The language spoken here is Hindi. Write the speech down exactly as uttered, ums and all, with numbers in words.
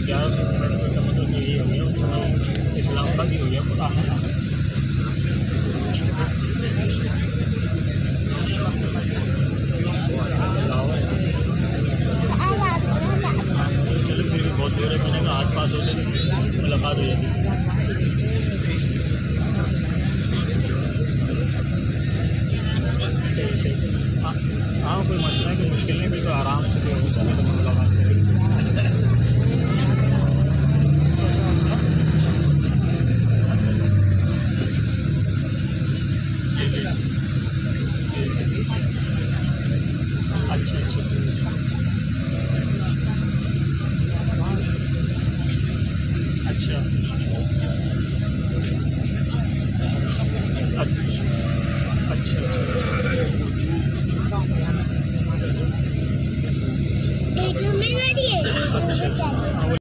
ग्यारह सौ किलोमीटर का मतलब तो ये हो गया, उसमें इस्लामाबाद ही हो गया पूरा। चलो फिर भी बहुत दूर है, मैंने कहा आस पास होते मुलाकात हो जाती। सही सही। हाँ हाँ, कोई मसला है, कोई मुश्किल नहीं, बिल्कुल आराम से कोई हो सकता है मुलाकात करेगी। अच्छा अच्छा अच्छा अच्छा अच्छा अच्छा।